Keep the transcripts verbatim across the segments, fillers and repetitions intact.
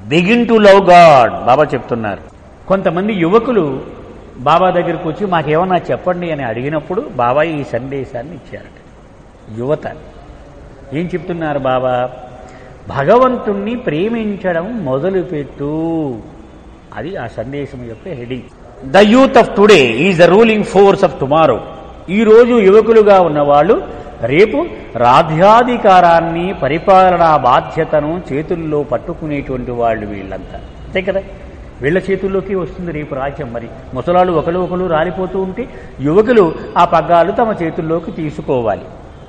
Begin to love God Baba చెప్తున్నారు. కొంతమంది యువకులు బాబా దగ్గరకు వచ్చి మాకేమన్నా చెప్పండి అని అడిగినప్పుడు బాబా ఈ సందేశాన్ని ఇచ్చారట. యువత ఏం చెప్తున్నారు బాబా? భగవంతుణ్ణి ప్రేమించడం మొదలుపెట్టు. అది ఆ సందేశం యొక్క heading. The youth of today is the ruling force of tomorrow. ఈరోజు యువకులుగా ఉన్నవాళ్ళు రేపు రాజ్యాధికారాన్ని, పరిపాలనా బాధ్యతను చేతుల్లో పట్టుకునేటువంటి వాళ్ళు వీళ్ళంతా. అంతే కదా, వీళ్ళ చేతుల్లోకి వస్తుంది రేపు రాజ్యం. మరి ముసలాళ్ళు ఒకరు ఒకరు రాలిపోతూ ఉంటే యువకులు ఆ పగ్గాలు తమ చేతుల్లోకి తీసుకోవాలి.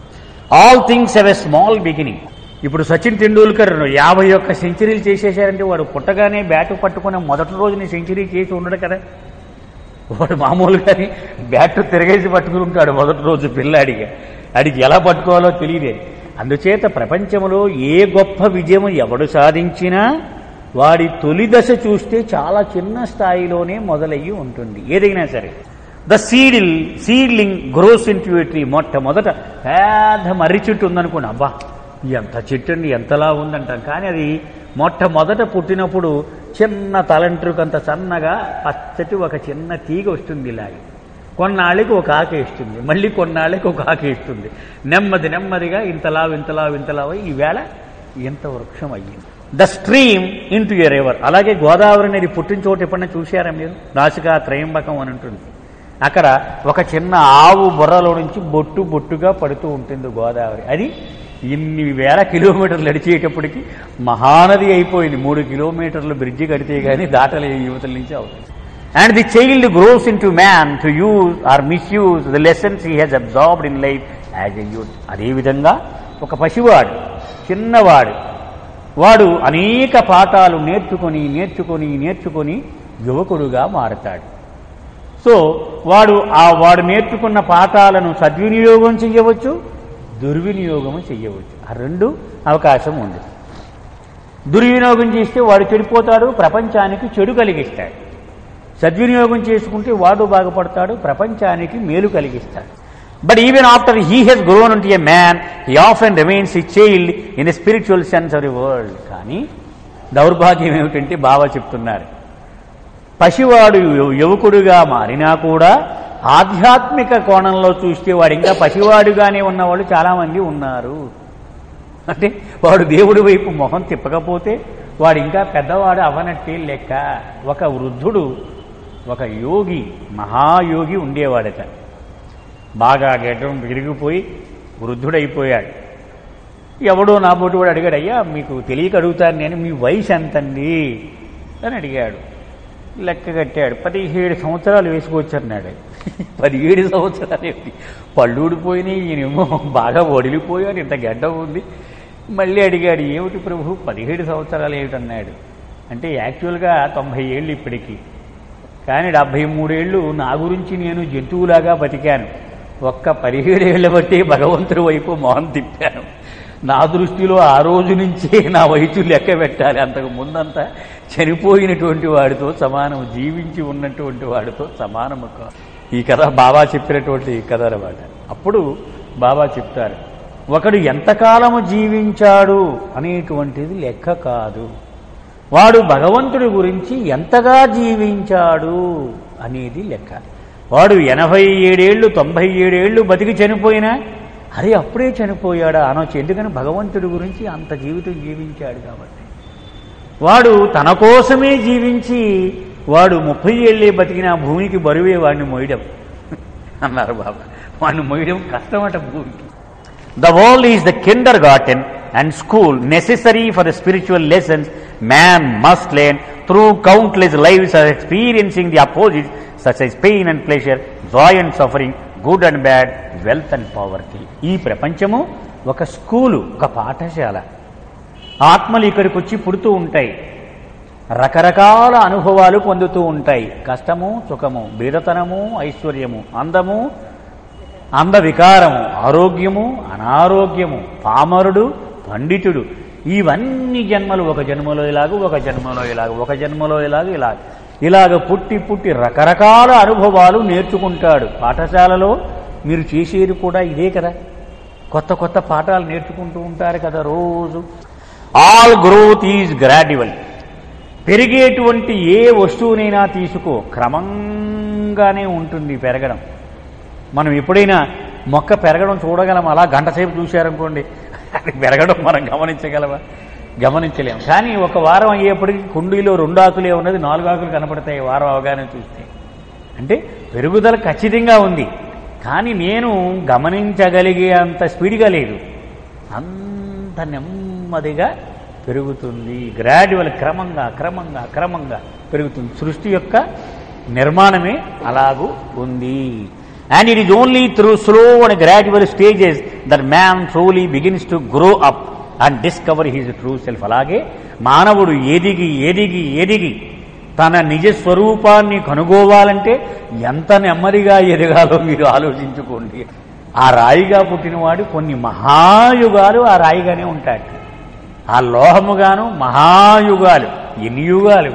All things have a small beginning. ఇప్పుడు సచిన్ టెండూల్కర్ యాభై ఒక్క సెంచరీలు చేసేశారంటే వాడు పుట్టగానే బ్యాటు పట్టుకున్న మొదటి రోజుని సెంచరీ చేసి ఉండడు కదా. వాడు మామూలుగానే బ్యాటు తిరగేసి పట్టుకుని ఉంటాడు మొదటి రోజు పిల్లాడిగా. అడిగి ఎలా పట్టుకోవాలో తెలియదే. అందుచేత ప్రపంచంలో ఏ గొప్ప విజయం ఎవడు సాధించినా వాడి తొలి దశ చూస్తే చాలా చిన్న స్థాయిలోనే మొదలయ్యి ఉంటుంది ఏదైనా సరే. The seedle seedling grows into a tree. మొట్టమొదట పెద్ద మర్రి చెట్టు ఉందనుకోండి, అబ్బా ఎంత చెట్టు అండి ఎంతలా ఉందంటాం. కానీ అది మొట్టమొదట పుట్టినప్పుడు చిన్న తలంట్రుకంత సన్నగా పచ్చటి ఒక చిన్న తీగ వస్తుంది. ఇలాగే కొన్నాళ్ళకి ఒక ఆకు వేస్తుంది, మళ్ళీ కొన్నాళ్ళకి ఒక ఆకు వేస్తుంది. నెమ్మది నెమ్మదిగా ఇంతలా ఇంతలా ఇంతలా ఈవేళ ఎంత వృక్షం అయ్యింది. The stream into a river. అలాగే గోదావరి అనేది పుట్టిన చోట ఎప్పుడన్నా చూశారా మీరు? నాసికా త్రయంబకం అని ఉంటుంది. అక్కడ ఒక చిన్న ఆవు బుర్రలో నుంచి బొట్టు బొట్టుగా పడుతూ ఉంటుంది గోదావరి. అది ఇన్ని వేల కిలోమీటర్లు నడిచేటప్పటికి మహానది అయిపోయింది. మూడు కిలోమీటర్లు బ్రిడ్జి కడితే కానీ దాటలే యువతల నుంచి అవుతుంది. And the child grows into man to use or misuse the lessons he has absorbed in life as a youth. అదేవిధంగా ఒక పసివాడు, చిన్నవాడు, వాడు అనేక పాఠాలు నేర్చుకొని నేర్చుకొని నేర్చుకొని యువకుడుగా మారతాడు. సో వాడు ఆ వాడు నేర్చుకున్న పాఠాలను సద్వినియోగం చెయ్యవచ్చు, దుర్వినియోగం చెయ్యవచ్చు. ఆ రెండు అవకాశం ఉంది. దుర్వినియోగం చేస్తే వాడు చెడిపోతాడు, ప్రపంచానికి చెడు కలిగిస్తాడు. సద్వినియోగం చేసుకుంటే వాడు బాగుపడతాడు, ప్రపంచానికి మేలు కలిగిస్తాడు. But even after he has grown into a man he often remains a child in a spiritual sense of the world. కానీ దౌర్భాగ్యం ఏమిటంటే బాబా చెప్తున్నారు, పసివాడు యువకుడుగా మారినా కూడా ఆధ్యాత్మిక కోణంలో చూస్తే వాడు ఇంకా పసివాడుగానే ఉన్నవాళ్ళు చాలామంది ఉన్నారు. అంటే వాడు దేవుడి వైపు మొహం తిప్పకపోతే వాడు ఇంకా పెద్దవాడు అవనట్టే లెక్క. ఒక వృద్ధుడు, ఒక యోగి, మహాయోగి ఉండేవాడట. బాగా గడ్డం విరిగిపోయి వృద్ధుడైపోయాడు. ఎవడో నా బోటి వాడు అడిగాడు, అయ్యా మీకు తెలియక అడుగుతాను నేను, మీ వయసు ఎంతండి అని అడిగాడు. లెక్క కట్టాడు. పదిహేడు సంవత్సరాలు వేసుకోవచ్చన్నాడు. పదిహేడు సంవత్సరాలు ఏమిటి, పళ్ళు ఊడిపోయినాయి, ఈయనేమో బాగా వడిలిపోయాడు, ఇంత గడ్డం ఉంది. మళ్ళీ అడిగాడు, ఏమిటి ప్రభు పదిహేడు సంవత్సరాలు ఏమిటన్నాడు. అంటే యాక్చువల్గా తొంభై ఏళ్ళు ఇప్పటికీ, కానీ డెబ్భై మూడేళ్ళు నా గురించి నేను జంతువులాగా బతికాను. ఒక్క పదిహేడేళ్ల బట్టి భగవంతుడి వైపు మొహం తిప్పాను. నా దృష్టిలో ఆ రోజు నుంచే నా వయసు లెక్క పెట్టాలి. అంతకు ముందంతా చనిపోయినటువంటి వాడితో సమానం, జీవించి ఉన్నటువంటి వాడితో సమానము కాదు. ఈ కథ బాబా చెప్పినటువంటి కథ అన్నమాట. అప్పుడు బాబా చెప్తారు, ఒకడు ఎంతకాలము జీవించాడు అనేటువంటిది లెక్క కాదు, వాడు భగవంతుడి గురించి ఎంతగా జీవించాడు అనేది లెక్క. వాడు ఎనభై ఏడేళ్లు తొంభై ఏడేళ్లు బతికి చనిపోయినా అరే అప్పుడే చనిపోయాడా అనొచ్చు. ఎందుకని భగవంతుడి గురించి అంత జీవితం జీవించాడు కాబట్టి. వాడు తన కోసమే జీవించి వాడు ముప్పై ఏళ్ళే బతికిన భూమికి బరువే వాడిని మోయడం అన్నారు బాబా. వాడిని మోయడం కష్టమట భూమికి. The world is the kindergarten and school necessary for the spiritual lessons man must learn through countless lives or experiencing the opposite such as pain and pleasure, joy and suffering, good and bad, wealth and poverty. ఈ ప్రపంచము ఒక school, ఒక పాఠశాల. ఆత్మలు ఇక్కడికి వచ్చి పుడుతూ ఉంటాయి, రకరకాల అనుభవాలు పొందుతూ ఉంటాయి. కష్టము, సుఖము, బీదతనము, ఐశ్వర్యము, అందము, అందవికారము, ఆరోగ్యము, అనారోగ్యము, పామరుడు, పండితుడు. ఇవన్నీ జన్మలు, ఒక జన్మలో ఇలాగ, ఒక జన్మలో ఇలాగ, ఒక జన్మలో ఇలాగ ఇలాగ ఇలాగ పుట్టి పుట్టి రకరకాల అనుభవాలు నేర్చుకుంటాడు. పాఠశాలలో మీరు చేసేది కూడా ఇదే కదా, కొత్త కొత్త పాఠాలు నేర్చుకుంటూ ఉంటారు కదా రోజు. All growth is gradual. పెరిగేటువంటి ఏ వస్తువునైనా తీసుకో, క్రమంగానే ఉంటుంది పెరగడం. మనం ఎప్పుడైనా మొక్క పెరగడం చూడగలం? అలా గంట సేపు చూశారనుకోండి, అది పెరగడం మనం గమనించగలమా? గమనించలేము. కానీ ఒక వారం అయ్యేప్పటికీ కుండీలో రెండు ఆకులే ఉన్నది, నాలుగు ఆకులు కనపడతాయి వారం అవగానే చూస్తే. అంటే పెరుగుదల ఖచ్చితంగా ఉంది, కానీ నేను గమనించగలిగే అంత స్పీడ్గా లేదు. అంత నెమ్మదిగా పెరుగుతుంది. గ్రాడ్యువల్, క్రమంగా క్రమంగా క్రమంగా పెరుగుతుంది. సృష్టి యొక్క నిర్మాణమే అలాగూ ఉంది. And it is only through slow and gradual stages that man truly begins to grow up and discover his true self. అలాగే మానవుడు ఎదిగి ఎదిగి ఎదిగి తన నిజ స్వరూపాన్ని కనుగోవాలంటే ఎంత నెమ్మదిగా ఎదగాలో మీరు ఆలోచించుకోండి. ఆ రాయిగా పుట్టినవాడు కొన్ని మహాయుగాలు ఆ రాయిగానే ఉంటాడు. ఆ లోహముగాను మహాయుగాలు, ఎన్ని యుగాలు.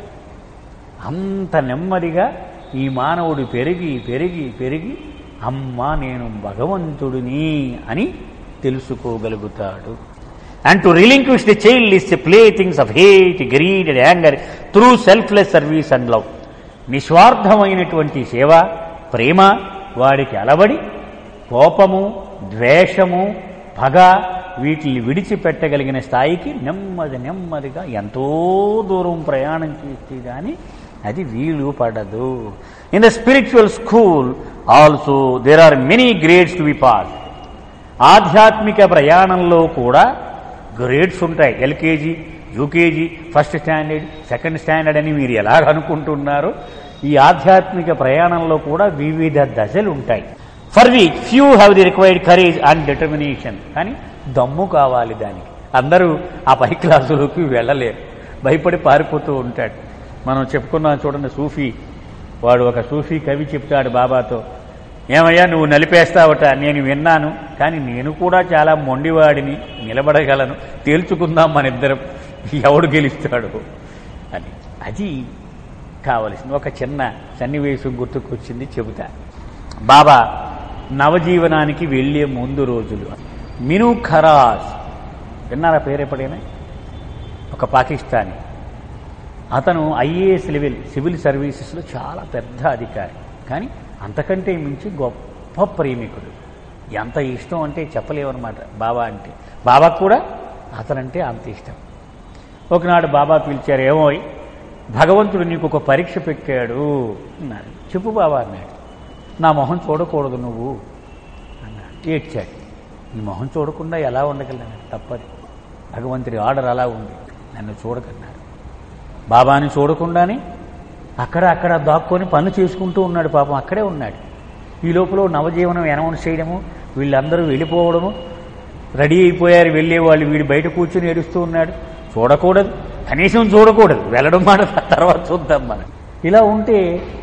అంత నెమ్మదిగా ఈ మానవుడు పెరిగి పెరిగి పెరిగి అమ్మా నేను భగవంతుడిని అని తెలుసుకోగలుగుతాడు. And to relinquish the childish playthings of hate, greed and anger through selfless service and love. నిస్వార్థమైనటువంటి సేవ, ప్రేమ వాడికి అలవడి కోపము, ద్వేషము, పగ వీటిని విడిచిపెట్టగలిగిన స్థాయికి నెమ్మది నెమ్మదిగా ఎంతో దూరం ప్రయాణం చేస్తే కానీ అది వీలు పడదు. In the spiritual school also there are many grades to be pass. ఆధ్యాత్మిక ప్రయాణంలో కూడా గ్రేడ్స్ ఉంటాయి. LKG, UKG, first standard, second standard అని మీరు ఎలాగ అనుకుంటున్నారో ఈ ఆధ్యాత్మిక ప్రయాణంలో కూడా వివిధ దశలు ఉంటాయి. For which few have the required courage and determination. కానీ దమ్ము కావాలి దానికి. అందరూ ఆ పై క్లాసులోకి వెళ్ళలేరు, భయపడి పారిపోతూ ఉంటాడు. మనం చెప్పుకున్నాం చూడండి, సూఫీ వాడు ఒక సూఫీ కవి చెప్తాడు బాబాతో, ఏమయ్యా నువ్వు నలిపేస్తావట, నేను విన్నాను, కానీ నేను కూడా చాలా మొండివాడిని, నిలబడగలను, తేల్చుకుందాం మన ఇద్దరం ఎవడు గెలుస్తాడు అని. అది కావలసింది. ఒక చిన్న సన్నివేశం గుర్తుకొచ్చింది, చెబుతా. బాబా నవజీవనానికి వెళ్ళే ముందు రోజులు. మిను ఖరాజ్ విన్నారా పేరు ఎప్పుడైనా? ఒక పాకిస్తానీ అతను ఐఏఎస్ లెవెల్ సివిల్ సర్వీసెస్లో చాలా పెద్ద అధికారి, కానీ అంతకంటే మించి గొప్ప ప్రేమికుడు. ఎంత ఇష్టం అంటే చెప్పలేమన్నమాట బాబా అంటే. బాబాకు కూడా అతనంటే అంత ఇష్టం. ఒకనాడు బాబా పిలిచారు, ఏమో భగవంతుడు నీకు ఒక పరీక్ష పెట్టాడు అన్నారు. చెప్పు బాబా అన్నాడు. నా మొహం చూడకూడదు నువ్వు అన్నాడు. ఏడ్చాడు. నీ మొహం చూడకుండా ఎలా ఉండగలను, తప్పది, భగవంతుడి ఆర్డర్ అలా ఉంది, నన్ను చూడకన్నాడు. బాబాని చూడకుండానే అక్కడ అక్కడ దాక్కొని పనులు చేసుకుంటూ ఉన్నాడు. పాపం అక్కడే ఉన్నాడు. ఈ లోపల నవజీవనం అనౌన్స్ చేయడము, వీళ్ళందరూ వెళ్ళిపోవడము, రెడీ అయిపోయారు వెళ్ళేవాళ్ళు, వీడు బయట కూర్చొని ఏడుస్తూ ఉన్నాడు. చూడకూడదు, కనీసం చూడకూడదు, వెళ్ళడం మాట తర్వాత చూద్దాం మనం. ఇలా ఉంటే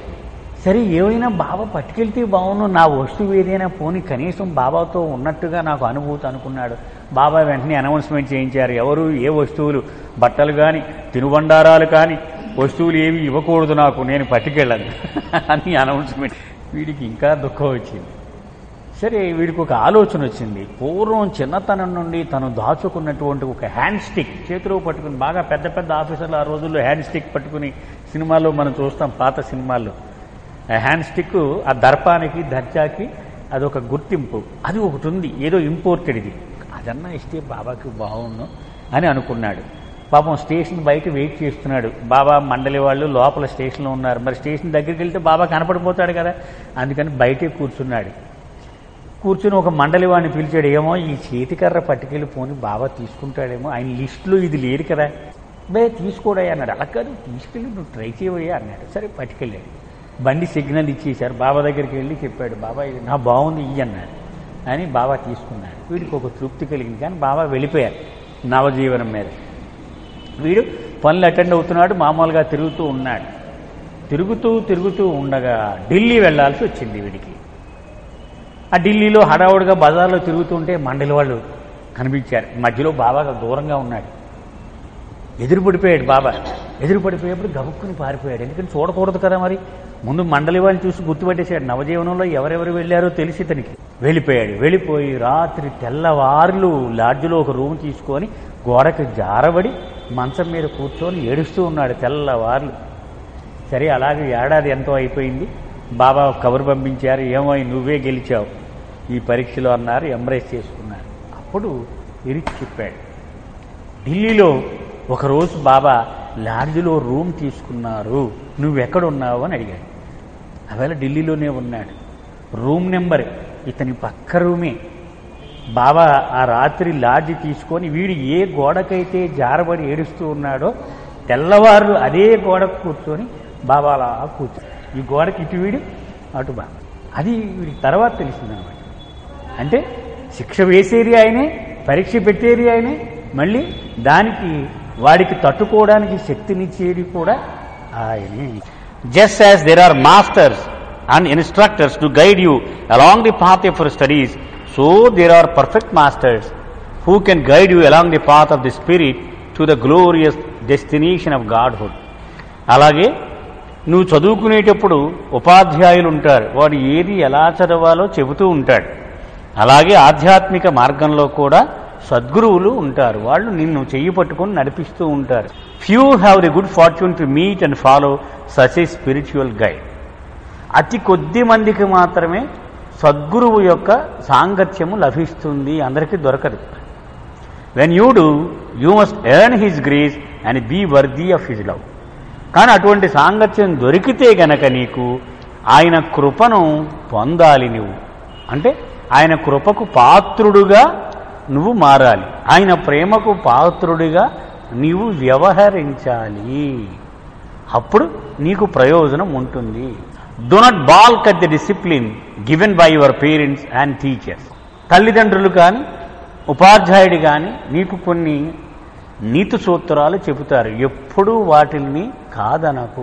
సరే ఏమైనా బాబా పట్టుకెళ్తే బాగుండు, నా వస్తువు ఏదైనా పోని కనీసం బాబాతో ఉన్నట్టుగా నాకు అనుభూతి అనుకున్నాడు. బాబా వెంటనే అనౌన్స్మెంట్ చేయించారు, ఎవరు ఏ వస్తువులు, బట్టలు కానీ తినుబండారాలు కానీ వస్తువులు ఏమి ఇవ్వకూడదు నాకు, నేను పట్టుకెళ్ళను అని అనౌన్స్మెంట్. వీడికి ఇంకా దుఃఖం వచ్చింది. సరే వీడికి ఒక ఆలోచన వచ్చింది. పూర్వం చిన్నతనం నుండి తను దాచుకున్నటువంటి ఒక హ్యాండ్ స్టిక్ చేతిలో పట్టుకుని, బాగా పెద్ద పెద్ద ఆఫీసర్లు ఆ రోజుల్లో హ్యాండ్ స్టిక్ పట్టుకుని సినిమాల్లో మనం చూస్తాం, పాత సినిమాల్లో. ఆ హ్యాండ్ స్టిక్ ఆ దర్పానికి దర్జాకి అదొక గుర్తింపు. అది ఒకటి ఉంది, ఏదో ఇంపోర్టెడ్, ఇది అదన్నా ఇస్తే బాబాకి బాగుండు అని అనుకున్నాడు. పాపం స్టేషన్ బయట వెయిట్ చేస్తున్నాడు. బాబా మండలి వాళ్ళు లోపల స్టేషన్లో ఉన్నారు. మరి స్టేషన్ దగ్గరికి వెళ్తే బాబా కనపడిపోతాడు కదా, అందుకని బయటే కూర్చున్నాడు. కూర్చుని ఒక మండలి వాడిని పిలిచాడు, ఏమో ఈ చేతికర్ర పట్టుకెళ్ళి పోని బాబా తీసుకుంటాడేమో, ఆయన లిస్టులో ఇది లేదు కదా, బే తీసుకోడయ్యా అన్నాడు. అలా కాదు, తీసుకెళ్ళి నువ్వు ట్రై చేయవయ్యా అన్నాడు. సరే పట్టుకెళ్ళాడు. బండి సిగ్నల్ ఇచ్చేశారు. బాబా దగ్గరికి వెళ్ళి చెప్పాడు, బాబా ఇది నా బాగుంది ఇయ్యి అన్నాడు. అని బాబా తీసుకున్నాడు. వీడికి ఒక తృప్తి కలిగింది. కానీ బాబా వెళ్ళిపోయారు నవజీవనం మీద. వీడు పనులు అటెండ్ అవుతున్నాడు, మామూలుగా తిరుగుతూ ఉన్నాడు. తిరుగుతూ తిరుగుతూ ఉండగా ఢిల్లీ వెళ్లాల్సి వచ్చింది వీడికి. ఆ ఢిల్లీలో హడావుడిగా బజార్లో తిరుగుతుంటే మండలి వాళ్ళు కనిపించారు. మధ్యలో బాబా దూరంగా ఉన్నాడు. ఎదురు పడిపోయాడు బాబా. ఎదురు పడిపోయేప్పుడు గబుక్కుని పారిపోయాడు. ఎందుకంటే చూడకూడదు కదా, మరి ముందు మండలి వాళ్ళని చూసి గుర్తుపట్టేశాడు. నవజీవనంలో ఎవరెవరు వెళ్ళారో తెలిసి ఇతనికి. వెళ్ళిపోయాడు. వెళ్ళిపోయి రాత్రి తెల్లవారులు లాడ్జ్లో ఒక రూమ్ తీసుకొని గోడకి జారబడి మంచం మీద కూర్చొని ఏడుస్తూ ఉన్నాడు తెల్లవార్లు. సరే అలాగే ఏడాది ఎంతో అయిపోయింది. బాబా కబురు పంపించారు, ఏమో నువ్వే గెలిచావు ఈ పరీక్షలో అన్నారు. ఎంబ్రేస్ చేసుకున్నారు. అప్పుడు ఇరిచి చెప్పాడు, ఢిల్లీలో ఒకరోజు బాబా లాడ్జ్లో రూమ్ తీసుకున్నారు, నువ్వెక్కడున్నావు అని అడిగాడు. అవేళ ఢిల్లీలోనే ఉన్నాడు. రూమ్ నెంబర్ ఇతని పక్క రూమే. బాబా ఆ రాత్రి లాడ్జి తీసుకొని వీడు ఏ గోడకైతే జారబడి ఏడుస్తూ ఉన్నాడో తెల్లవారు అదే గోడకు కూర్చొని బాబా అలా కూర్చో, ఈ గోడకి ఇటు వీడు అటు బాబా. అది వీడికి తర్వాత తెలిసిందనమాట. అంటే శిక్ష వేసేది ఆయనే, పరీక్ష పెట్టేది ఆయనే, మళ్ళీ దానికి వాడికి తట్టుకోవడానికి శక్తినిచ్చేది కూడా ఆయనే. Just as there are masters and instructors to guide you along the path of your studies, so there are perfect masters who can guide you along the path of the spirit to the glorious destination of Godhood. అలాగే నువ్వు చదువుకునేటప్పుడు ఉపాధ్యాయులు ఉంటారు, వాడు ఏది ఎలా చదవాలో చెబుతూ ఉంటాడు. అలాగే ఆధ్యాత్మిక మార్గంలో కూడా సద్గురువులు ఉంటారు, వాళ్ళు నిన్ను చెయ్యి పట్టుకొని నడిపిస్తూ ఉంటారు. Few have the good fortune to meet and follow such a spiritual guide. అతి కొద్ది మందికి మాత్రమే సద్గురువు యొక్క సాంగత్యము లభిస్తుంది, అందరికీ దొరకదు. When you do you must earn his grace and be worthy of his love. కానీ అటువంటి సాంగత్యం దొరికితే గనక నీకు ఆయన కృపను పొందాలి. నువ్వు అంటే ఆయన కృపకు పాత్రుడుగా నువ్వు మారాలి, ఆయన ప్రేమకు పాత్రుడిగా నీవు వ్యవహరించాలి. అప్పుడు నీకు ప్రయోజనం ఉంటుంది. Do not balk at the discipline given by your parents and teachers. తల్లిదండ్రులు కానీ ఉపాధ్యాయుడు కానీ నీకు కొన్ని నీతి సూత్రాలు చెబుతారు, ఎప్పుడూ వాటిల్ని కాదనకు.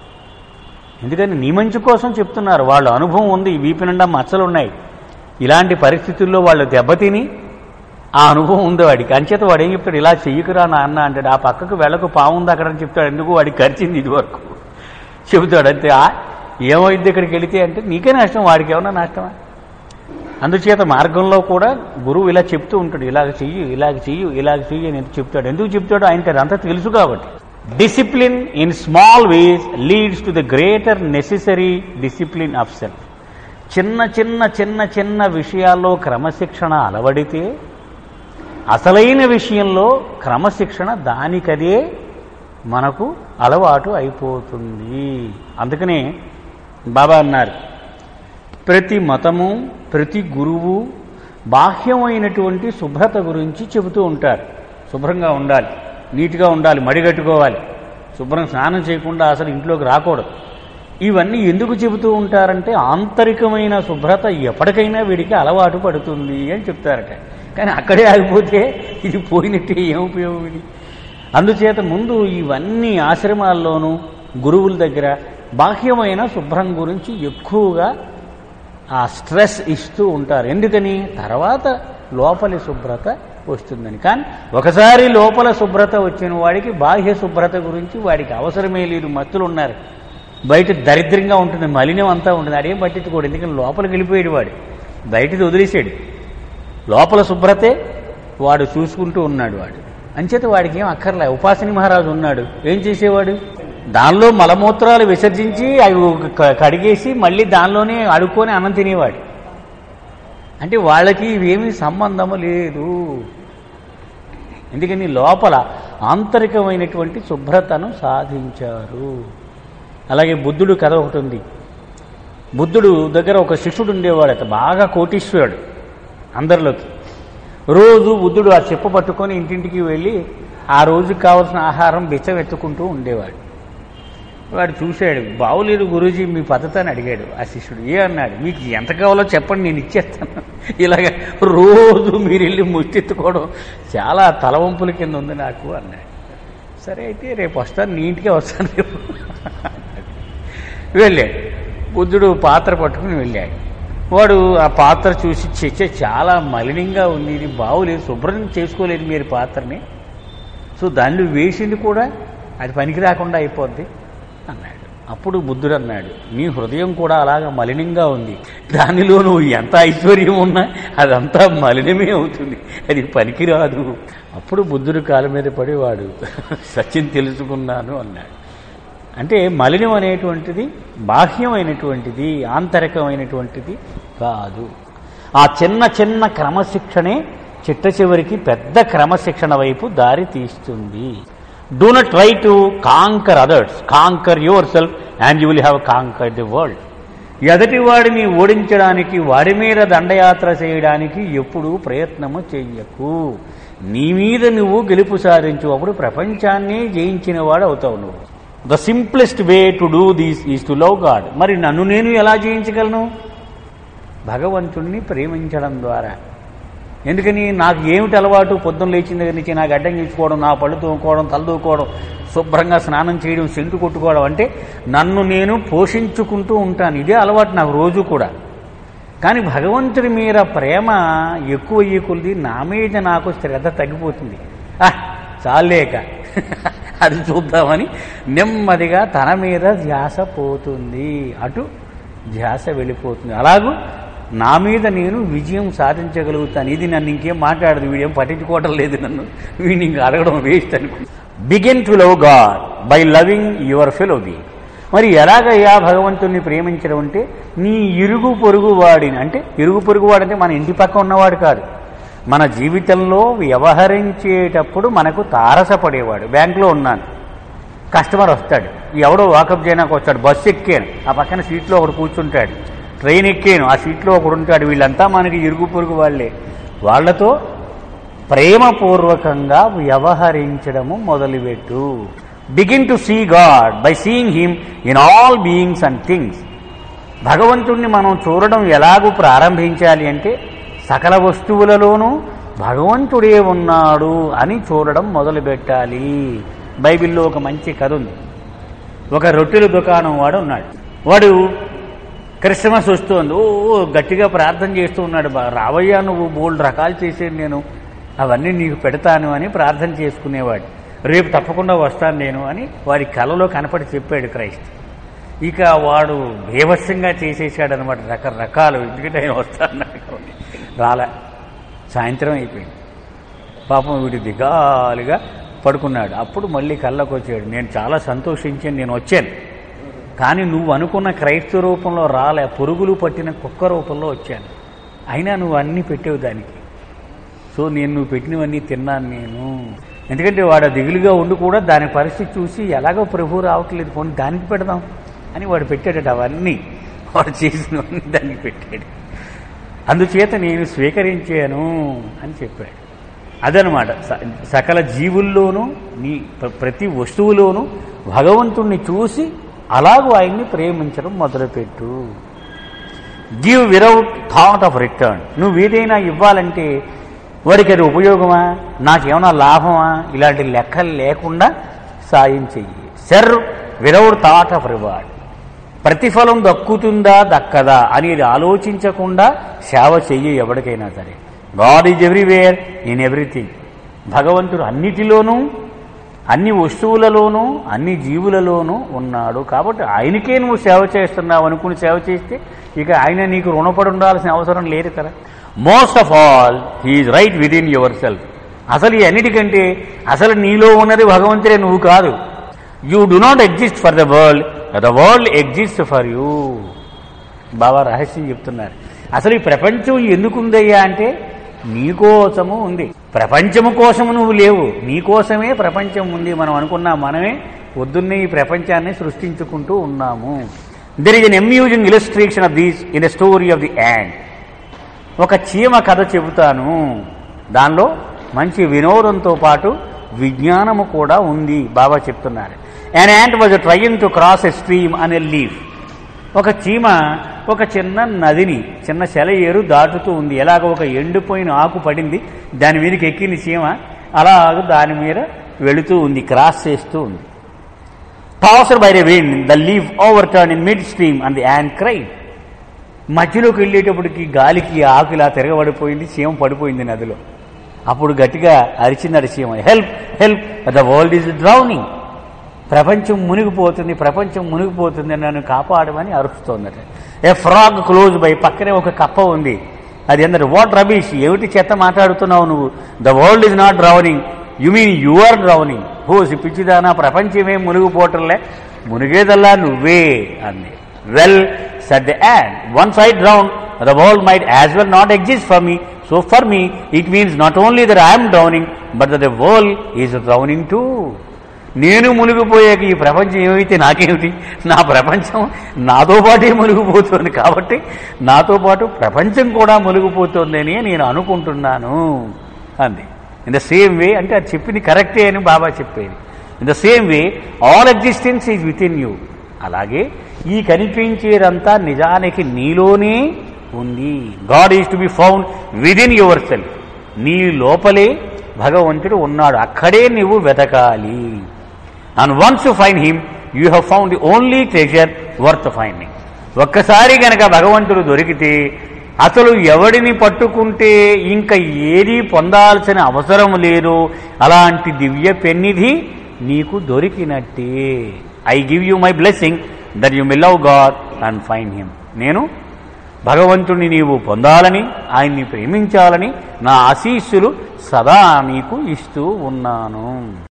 ఎందుకని నీ మంచి కోసం చెప్తున్నారు, వాళ్ళ అనుభవం ఉంది, వీపు నిండా మచ్చలు ఉన్నాయి. ఇలాంటి పరిస్థితుల్లో వాళ్ళు దెబ్బతిని ఆ అనుభవం ఉంది వాడికి. అంచేత వాడు ఏం చెప్తాడు, ఇలా చెయ్యకురా నాన్న అంటాడు. ఆ పక్కకు వెళ్ళకు పావుంది అక్కడ అని చెప్తాడు. ఎందుకు వాడికి ఖర్చింది ఇది వరకు చెబుతాడు. అంతే ఏమైంది ఇక్కడికి వెళితే అంటే నీకే నష్టం, వాడికి ఏమన్నా నష్టమా? అందుచేత మార్గంలో కూడా గురువు ఇలా చెప్తూ ఉంటాడు, ఇలాగ చెయ్యి ఇలాగ చెయ్యి ఇలాగ చెయ్యి అని చెప్తాడు. ఎందుకు చెప్తాడు, ఆయనకి అదంతా తెలుసు కాబట్టి. Discipline in small ways leads to the greater necessary discipline of self. చిన్న చిన్న చిన్న చిన్న విషయాల్లో క్రమశిక్షణ అలవడితే అసలైన విషయంలో క్రమశిక్షణ దానికదే మనకు అలవాటు అయిపోతుంది. అందుకనే బాబా అన్నారు, ప్రతి మతము ప్రతి గురువు బాహ్యమైనటువంటి శుభ్రత గురించి చెబుతూ ఉంటారు. శుభ్రంగా ఉండాలి, నీట్గా ఉండాలి, మడిగట్టుకోవాలి, శుభ్రం స్నానం చేయకుండా అసలు ఇంట్లోకి రాకూడదు. ఇవన్నీ ఎందుకు చెబుతూ ఉంటారంటే ఆంతరికమైన శుభ్రత ఎప్పటికైనా వీడికి అలవాటు పడుతుంది అని చెప్తారట. కానీ అక్కడే ఆగిపోతే ఇది పోయినట్టే ఏం ఉపయోగం ఇది. అందుచేత ముందు ఇవన్నీ ఆశ్రమాల్లోనూ గురువుల దగ్గర బాహ్యమైన శుభ్రం గురించి ఎక్కువగా ఆ స్ట్రెస్ ఇస్తూ ఉంటారు. ఎందుకని, తర్వాత లోపలి శుభ్రత వస్తుందని. కానీ ఒకసారి లోపల శుభ్రత వచ్చిన వాడికి బాహ్య శుభ్రత గురించి వాడికి అవసరమే లేదు. మత్తులు ఉన్నారు, బయట దరిద్రంగా ఉంటుంది, మలినం అంతా ఉంటుంది, అదేం పట్టించుకోడు. ఎందుకని లోపలికి వెళ్ళిపోయాడు వాడు, బయటది వదిలేసాడు. లోపల శుభ్రతే వాడు చూసుకుంటూ ఉన్నాడు వాడు. అంచేత వాడికి ఏం అక్కర్లే. ఉపాసని మహారాజు ఉన్నాడు, ఏం చేసేవాడు, దానిలో మలమూత్రాలు విసర్జించి అవి కడిగేసి మళ్ళీ దానిలోనే అడుక్కొని అన్నం తినేవాడు. అంటే వాళ్ళకి ఇవేమీ సంబంధము లేదు. ఎందుకని లోపల ఆంతరికమైనటువంటి శుభ్రతను సాధించారు. అలాగే బుద్ధుడు కథ ఒకటి ఉంది. బుద్ధుడు దగ్గర ఒక శిష్యుడు ఉండేవాడు, అత బాగా కోటీశ్వరుడు అందరిలోకి. రోజు బుద్ధుడు ఆ చెప్ప పట్టుకొని ఇంటింటికి వెళ్ళి ఆ రోజుకి కావాల్సిన ఆహారం బిచ్చవెత్తుకుంటూ ఉండేవాడు. వాడు చూశాడు, బావులేదు గురూజీ మీ పద్ధతి అని అడిగాడు ఆ శిష్యుడు. ఏ అన్నాడు, మీకు ఎంత కావాలో చెప్పండి నేను ఇచ్చేస్తాను. ఇలాగ రోజు మీరు వెళ్ళి ముష్టెత్తుకోవడం చాలా తలవంపుల కింద ఉంది నాకు అన్నాడు. సరే అయితే రేపు వస్తాను, నీ ఇంటికే వస్తాను రేపు వెళ్ళాడు. బుద్ధుడు పాత్ర పట్టుకుని వెళ్ళాడు. వాడు ఆ పాత్ర చూసి చచ్చే చాలా మలినంగా ఉంది, ఇది బావులేదు, శుభ్రం చేసుకోలేదు మీరు పాత్రని, సో దాన్ని వేసింది కూడా అది పనికి రాకుండా అయిపోద్ది అన్నాడు. అప్పుడు బుద్ధుడు అన్నాడు, నీ హృదయం కూడా అలాగా మలినంగా ఉంది, దానిలో నువ్వు ఎంత ఐశ్వర్యం ఉన్నా అదంతా మలినమే అవుతుంది, అది పనికిరాదు. అప్పుడు బుద్ధుడు కాళ్ళ మీద పడేవాడు సత్యం తెలుసుకున్నాను అన్నాడు. అంటే మలినం అనేటువంటిది బాహ్యమైనటువంటిది, ఆంతరికమైనటువంటిది కాదు. ఆ చిన్న చిన్న క్రమశిక్షణే చిట్ట చివరికి పెద్ద క్రమశిక్షణ వైపు దారి తీస్తుంది. Do not try to conquer others, conquer yourself and you will have conquer the world. ఎదటి వాడిని ఓడించడానికి, వాడి మీద దండయాత్ర చేయడానికి ఎప్పుడూ ప్రయత్నము చెయ్యకు. నీ మీద నువ్వు గెలుపు సాధించు, అప్పుడు ప్రపంచాన్ని జయించిన వాడు అవుతావు నువ్వు. The simplest way to do these is to love God. మరి నన్ను నేను ఎలా జయించగలను? భగవంతుణ్ణి ప్రేమించడం ద్వారా. ఎందుకని? నాకు ఏమిటి అలవాటు? పొద్దున్న లేచిన దగ్గర నుంచి నాకు అడ్డం తీసుకోవడం, నా పళ్ళు తోముకోవడం, తల దూకోవడం, శుభ్రంగా స్నానం చేయడం, సెంటు కొట్టుకోవడం, అంటే నన్ను నేను పోషించుకుంటూ ఉంటాను. ఇదే అలవాటు నాకు రోజు కూడా. కానీ భగవంతుడి మీద ప్రేమ ఎక్కువ అయ్యే కొద్ది నా మీద నాకు శ్రద్ధ తగ్గిపోతుంది. చాలేక అది చూద్దామని నెమ్మదిగా తన మీద ధ్యాస పోతుంది, అటు ధ్యాస వెళ్ళిపోతుంది. అలాగూ నా మీద నేను విజయం సాధించగలుగుతాను. ఇది నన్ను ఇంకేం మాట్లాడదు, వీడేం పట్టించుకోవటం లేదు, నన్ను వీడిని ఇంక అడగడం వేస్ట్ అనుకో. Begin to love God by loving your fellow being. మరి ఎలాగయ్యా భగవంతుణ్ణి ప్రేమించడం అంటే, నీ ఇరుగు పొరుగు వాడిని, అంటే ఇరుగు పొరుగు వాడంటే మన ఇంటి పక్క ఉన్నవాడు కాదు, మన జీవితంలో వ్యవహరించేటప్పుడు మనకు తారసపడేవాడు. బ్యాంకులో ఉన్నాను, కస్టమర్ వస్తాడు, ఎవడో వాకప్ చేయడానికి వచ్చాడు, బస్సు ఎక్కాను, ఆ పక్కన సీట్లో ఒకడు కూర్చుంటాడు, ట్రైన్ ఎక్కాను, ఆ సీట్లో ఒకడు ఉంటాడు, వీళ్ళంతా మనకి ఇరుగు పొరుగు వాళ్ళే. వాళ్లతో ప్రేమపూర్వకంగా వ్యవహరించడము మొదలుపెట్టు. Begin to see God by seeing him in all beings and things. భగవంతుణ్ణి మనం చూడడం ఎలాగూ ప్రారంభించాలి అంటే, సకల వస్తువులలోనూ భగవంతుడే ఉన్నాడు అని చూడడం మొదలుపెట్టాలి. బైబిల్లో ఒక మంచి కథ ఉంది. ఒక రొట్టెల దుకాణం వాడు ఉన్నాడు. వాడు క్రిస్మస్ వస్తుంది, ఓ గట్టిగా ప్రార్థన చేస్తూ ఉన్నాడు, రావయ్యా నువ్వు బోల్డ్ రకాలు చేసేది, నేను అవన్నీ నీకు పెడతాను అని ప్రార్థన చేసుకునేవాడు. రేపు తప్పకుండా వస్తాను నేను అని వాడి కలలో కనపడి చెప్పాడు క్రైస్ట్. ఇక వాడు బీభత్సంగా చేసేసాడనమాట రకరకాలు, ఎందుకంటే ఆయన వస్తాడు రాలే. సాయంత్రం అయిపోయింది, పాపం వీడి దిగాలుగా పడుకున్నాడు. అప్పుడు మళ్ళీ కళ్ళకు వచ్చాడు, నేను చాలా సంతోషించాను, నేను వచ్చాను, కానీ నువ్వు అనుకున్న క్రైస్తవ రూపంలో రాలే, పురుగులు పట్టిన కుక్క రూపంలో వచ్చాను, అయినా నువ్వు అన్నీ పెట్టేవు దానికి, సో నేను నువ్వు పెట్టినవన్నీ తిన్నాను నేను. ఎందుకంటే వాడు దిగులుగా ఉండి కూడా దాని పరిస్థితి చూసి ఎలాగో ప్రభు రావట్లేదు, పోనీ దానికి పెడదాం అని వాడు పెట్టాడట. అవన్నీ వాడు చేసినవన్నీ దానికి పెట్టాడు. అందుచేత నేను స్వీకరించాను అని చెప్పాడు. అదనమాట సకల జీవుల్లోనూ, నీ ప్రతి వస్తువులోనూ భగవంతుణ్ణి చూసి అలాగూ ఆయన్ని ప్రేమించడం మొదలుపెట్టు. Give without thought of return. నువ్వు ఏదైనా ఇవ్వాలంటే వాడికి అది ఉపయోగమా, నాకేమైనా లాభమా, ఇలాంటి లెక్కలు లేకుండా సాయం చెయ్యి. Serve without thought of reward. ప్రతిఫలం దక్కుతుందా దక్కదా అనేది ఆలోచించకుండా సేవ చెయ్యి ఎవరికైనా సరే. God is everywhere in everything. భగవంతుడు అన్నిటిలోనూ, అన్ని వస్తువులలోనూ, అన్ని జీవులలోనూ ఉన్నాడు. కాబట్టి ఆయనకే నువ్వు సేవ చేస్తున్నావు అనుకుని సేవ చేస్తే ఇక ఆయన నీకు రుణపడి ఉండాల్సిన అవసరం లేదు కదా. Most of all he is right within yourself. అసలు ఈ అన్నిటికంటే అసలు నీలో ఉన్నది భగవంతుడే, నువ్వు కాదు. You do not exist for the world, the world exist for you. Baba రహస్యం చెప్తున్నారు. అసలు ఈ ప్రపంచం ఎందుకుందయ్యా అంటే నీకోసము ఉంది. ప్రపంచము కోసము నువ్వు లేవు, నీకోసమే ప్రపంచం ఉంది. మనం అనుకున్నాం, మనమే పొద్దున్నే ఈ ప్రపంచాన్ని సృష్టించుకుంటూ ఉన్నాము. There is an amusing illustration of these in a story of the ant. ఒక చీమ కథ చెబుతాను, దానిలో మంచి వినోదంతో పాటు విజ్ఞానము కూడా ఉంది. బాబా చెప్తున్నారు. An ant was trying to cross a stream on a leaf. ఒక చీమ ఒక చిన్న నదిని, చిన్న సెలయేరు దాటుతూ ఉంది. ఎలాగ ఒక ఎండిపోయిన ఆకు పడింది, దాని మీదకి ఎక్కింది చీమ, అలాగ దాని మీద వెళుతూ ఉంది, క్రాస్ చేస్తూ ఉంది. Tossed by the wind, the leaf overturned in mid-stream and the ant cried. మధ్యలోకి వెళ్ళేటప్పటికి గాలికి ఆకు ఇలా తిరగబడిపోయింది, చీమ పడిపోయింది నదిలో. అప్పుడు గట్టిగా అరిచింది చీమ, help help the world is drowning. ప్రపంచం మునిగిపోతుంది, ప్రపంచం మునిగిపోతుంది, నన్ను కాపాడమని అరుస్తోందట. ఏ ఫ్రాగ్ క్లోజ్ బై, పక్కనే ఒక కప్ప ఉంది. అది అందరు వాట్ రబీష్, ఏమిటి చెత్త మాట్లాడుతున్నావు నువ్వు? The world is not drowning, you mean you are drowning. హోసి పిచ్చిదానా, ప్రపంచమే మునిగిపోవటంలే, మునిగేదల్లా నువ్వే అంది. Well said the ant, once I drown, the world might as well not exist for me. So for me, it means not only that I am drowning, but that the world is drowning too. నేను మునిగిపోయాక ఈ ప్రపంచం ఏమైతే నాకేమిటి? నా ప్రపంచం నాతో పాటే మునిగిపోతుంది, కాబట్టి నాతో పాటు ప్రపంచం కూడా మునిగిపోతుందని నేను అనుకుంటున్నాను అంది. ఇన్ ద సేమ్ వే, అంటే అది చెప్పింది కరెక్టే అని బాబా చెప్పేది. In the same way all existence is within you. అలాగే ఈ కనిపించేదంతా నిజానికి నీలోనే ఉంది. God is to be found within yourself. నీ లోపలే భగవంతుడు ఉన్నాడు, అక్కడే నువ్వు వెతకాలి. And once you find him, you have found the only treasure worth finding. ఒక్కసారి గనక భగవంతుడు దొరికితే అసలు ఎవడిని పట్టుకుంటే ఇంకా ఏది పొందాల్సిన అవసరం లేదు, అలాంటి దివ్య పెన్నిధి నీకు దొరికినట్టే. I give you my blessing that you may love God and find him. నేను భగవంతుడిని నీవు పొందాలని, ఆయన్ని ప్రేమించాలని నా ఆశీస్సులు సదా నీకు ఇస్తూ ఉన్నాను.